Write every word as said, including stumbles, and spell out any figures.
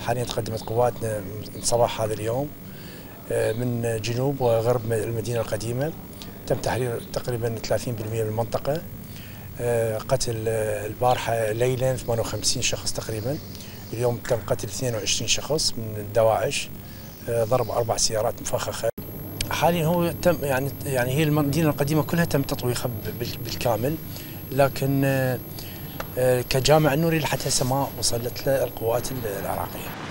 حاليا تقدمت قواتنا من صباح هذا اليوم من جنوب وغرب المدينة القديمة. تم تحرير تقريبا ثلاثين بالمئة من المنطقة. قتل البارحة ليلا ثمانية وخمسين شخص تقريبا. اليوم تم قتل اثنين وعشرين شخص من دواعش، ضرب أربع سيارات مفخخة. حاليا هو تم يعني يعني هي المدينة القديمة كلها تم تطويقها بالكامل، لكن كجامع النوري لحد هسه ما وصلت له القوات العراقية.